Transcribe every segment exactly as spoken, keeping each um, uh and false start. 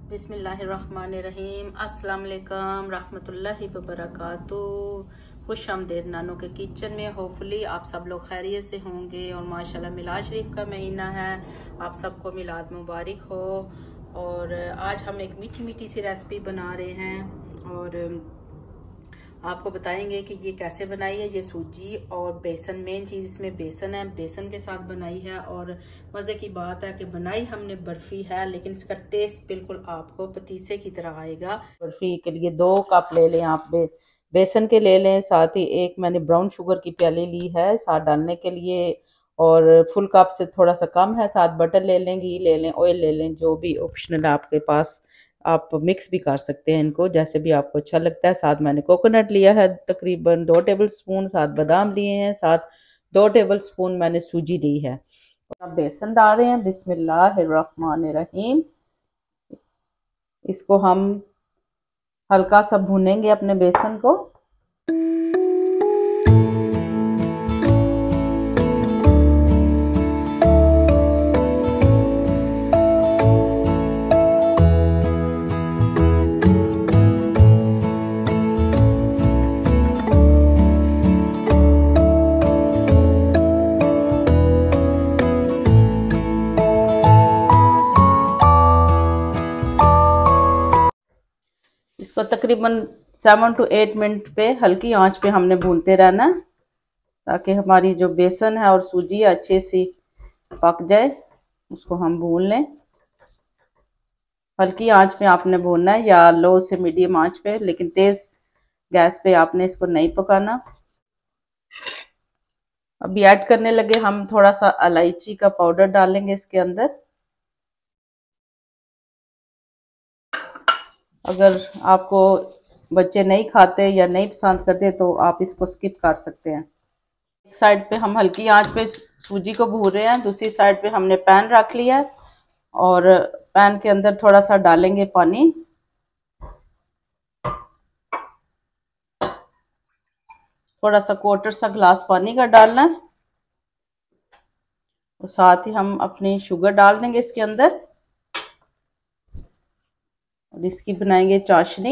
बिस्मिल्लाहिर्रहमानिर्रहीम। अस्सलाम वालेकुम रहमतुल्लाहि व बरकातुहू। खुश आमदीद नानो के किचन में। होपफुली आप सब लोग खैरियत से होंगे और माशाल्लाह मिलाद शरीफ का महीना है, आप सबको मिलाद मुबारक हो। और आज हम एक मीठी मीठी सी रेसिपी बना रहे हैं और आपको बताएंगे कि ये कैसे बनाई है। ये सूजी और बेसन, मेन चीज़ इसमें बेसन है, बेसन के साथ बनाई है। और मज़े की बात है कि बनाई हमने बर्फ़ी है, लेकिन इसका टेस्ट बिल्कुल आपको पतीसे की तरह आएगा। बर्फ़ी के लिए दो कप ले लें आप बे, बेसन के ले लें, साथ ही एक मैंने ब्राउन शुगर की प्याली ली है साथ डालने के लिए, और फुल कप से थोड़ा सा कम है। साथ बटर ले लें, घी ले लें, ऑयल ले लें, जो भी ऑप्शनल है आपके पास, आप मिक्स भी कर सकते हैं इनको जैसे भी आपको अच्छा लगता है। साथ मैंने कोकोनट लिया है तकरीबन दो टेबल स्पून, साथ बादाम लिए हैं, साथ दो टेबल स्पून मैंने सूजी ली है। अब बेसन डाल रहे हैं। बिस्मिल्लाहिर्रहमानिर्रहीम। इसको हम हल्का सा भूनेंगे अपने बेसन को। इसको तकरीबन सेवन टू एट मिनट पे हल्की आंच पे हमने भूनते रहना ताकि हमारी जो बेसन है और सूजी अच्छे से पक जाए। उसको हम भून लें। हल्की आंच पे आपने भूनना है या लो से मीडियम आंच पे, लेकिन तेज गैस पे आपने इसको नहीं पकाना। अभी ऐड करने लगे हम थोड़ा सा इलायची का पाउडर डालेंगे इसके अंदर। अगर आपको बच्चे नहीं खाते या नहीं पसंद करते तो आप इसको स्किप कर सकते हैं। एक साइड पे हम हल्की आंच पे सूजी को भून रहे हैं, दूसरी साइड पे हमने पैन रख लिया है और पैन के अंदर थोड़ा सा डालेंगे पानी। थोड़ा सा क्वार्टर सा गिलास पानी का डालना है और साथ ही हम अपनी शुगर डाल देंगे इसके अंदर और इसकी बनाएंगे चाशनी।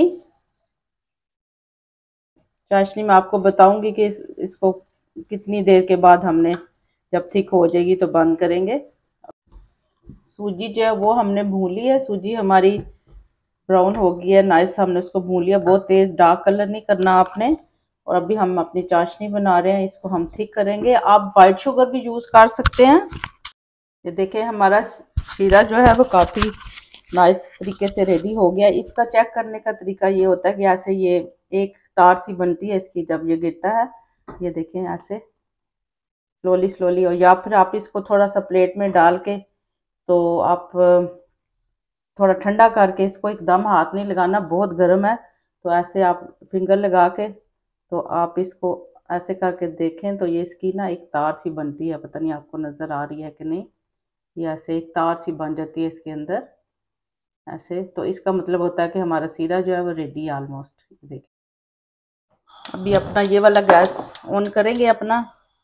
चाशनी में आपको बताऊंगी कि इस, इसको कितनी देर के बाद हमने जब थिक हो जाएगी तो बंद करेंगे। सूजी जो है वो हमने भून ली है। सूजी हमारी ब्राउन हो गई है, नाइस, हमने उसको भून लिया। बहुत तेज डार्क कलर नहीं करना आपने। और अभी हम अपनी चाशनी बना रहे हैं, इसको हम थिक करेंगे। आप वाइट शुगर भी यूज कर सकते हैं। ये देखें हमारा शीरा जो है वो काफी नाइस तरीके से रेडी हो गया। इसका चेक करने का तरीका ये होता है कि ऐसे ये एक तार सी बनती है इसकी जब ये गिरता है, ये देखें ऐसे स्लोली स्लोली। और या फिर आप इसको थोड़ा सा प्लेट में डाल के, तो आप थोड़ा ठंडा करके, इसको एकदम हाथ नहीं लगाना, बहुत गर्म है, तो ऐसे आप फिंगर लगा के तो आप इसको ऐसे करके देखें तो ये इसकी ना एक तार सी बनती है। पता नहीं आपको नज़र आ रही है कि नहीं, ये ऐसे एक तार सी बन जाती है इसके अंदर ऐसे। तो इसका मतलब होता है कि हमारा सीरा जो है वो रेडी है ऑलमोस्ट। देखिए अभी अपना ये वाला गैस ऑन करेंगे अपना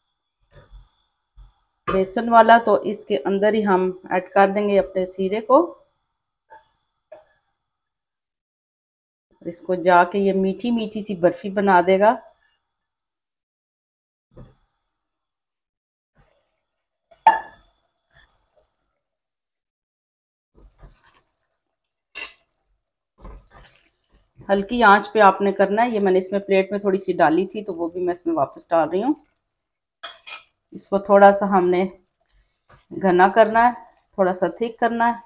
बेसन वाला, तो इसके अंदर ही हम ऐड कर देंगे अपने सीरे को। इसको जाके ये मीठी मीठी सी बर्फी बना देगा। हल्की आंच पे आपने करना है। ये मैंने इसमें प्लेट में थोड़ी सी डाली थी तो वो भी मैं इसमें वापस डाल रही हूँ। इसको थोड़ा सा हमने घना करना है, थोड़ा सा थिक करना है।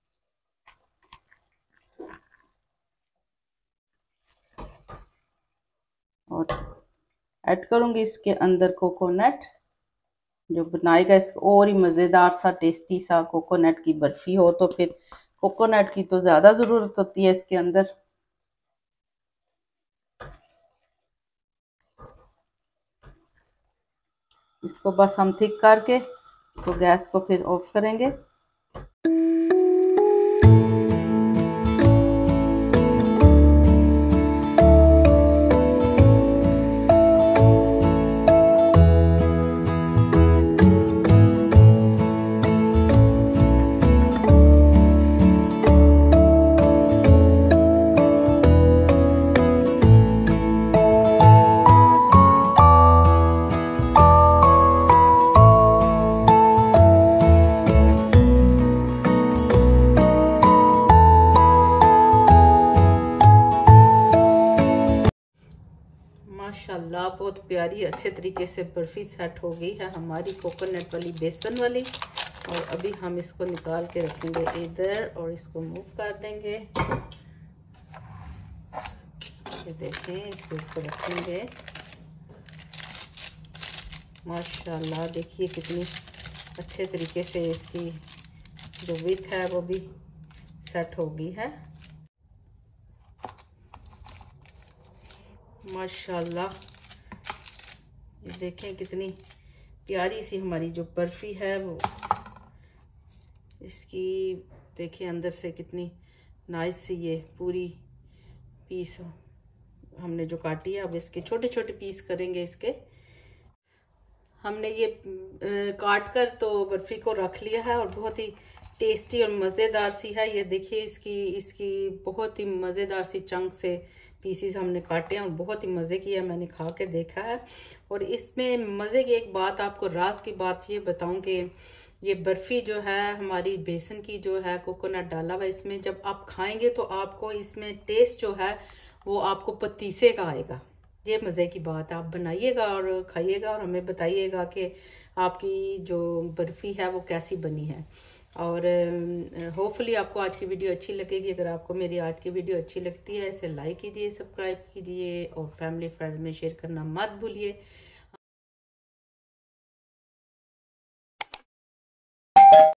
और ऐड करूँगी इसके अंदर कोकोनट, जो बनाएगा इसको और ही मज़ेदार सा टेस्टी सा। कोकोनट की बर्फ़ी हो तो फिर कोकोनट की तो ज़्यादा ज़रूरत होती है इसके अंदर। इसको बस हम थिक करके तो गैस को फिर ऑफ करेंगे। माशाल्लाह बहुत प्यारी अच्छे तरीके से बर्फ़ी सेट हो गई है हमारी कोकोनट वाली, बेसन वाली। और अभी हम इसको निकाल के रखेंगे इधर और इसको मूव कर देंगे। ये देखें, इसके ऊपर रखेंगे। माशाल्लाह देखिए कितनी अच्छे तरीके से इसकी जो विथ है वो भी सेट हो गई है। माशाल्लाह ये देखें कितनी प्यारी सी हमारी जो बर्फ़ी है वो, इसकी देखिए अंदर से कितनी नाइस सी ये पूरी पीस हमने जो काटी है। अब इसके छोटे छोटे पीस करेंगे। इसके हमने ये काट कर तो बर्फ़ी को रख लिया है और बहुत ही टेस्टी और मज़ेदार सी है। ये देखिए इसकी इसकी बहुत ही मज़ेदार सी चंक से पीसीस हमने काटे हैं और बहुत ही मज़े की है, मैंने खा के देखा है। और इसमें मज़े की एक बात आपको राज की बात ये बताऊं कि ये बर्फ़ी जो है हमारी बेसन की जो है, कोकोनट डाला हुआ इसमें, जब आप खाएंगे तो आपको इसमें टेस्ट जो है वो आपको पतीसे का आएगा। ये मज़े की बात, आप बनाइएगा और खाइएगा और हमें बताइएगा कि आपकी जो बर्फ़ी है वो कैसी बनी है। और होपफुली आपको आज की वीडियो अच्छी लगेगी। अगर आपको मेरी आज की वीडियो अच्छी लगती है इसे लाइक कीजिए, सब्सक्राइब कीजिए और फैमिली फ्रेंड में शेयर करना मत भूलिए।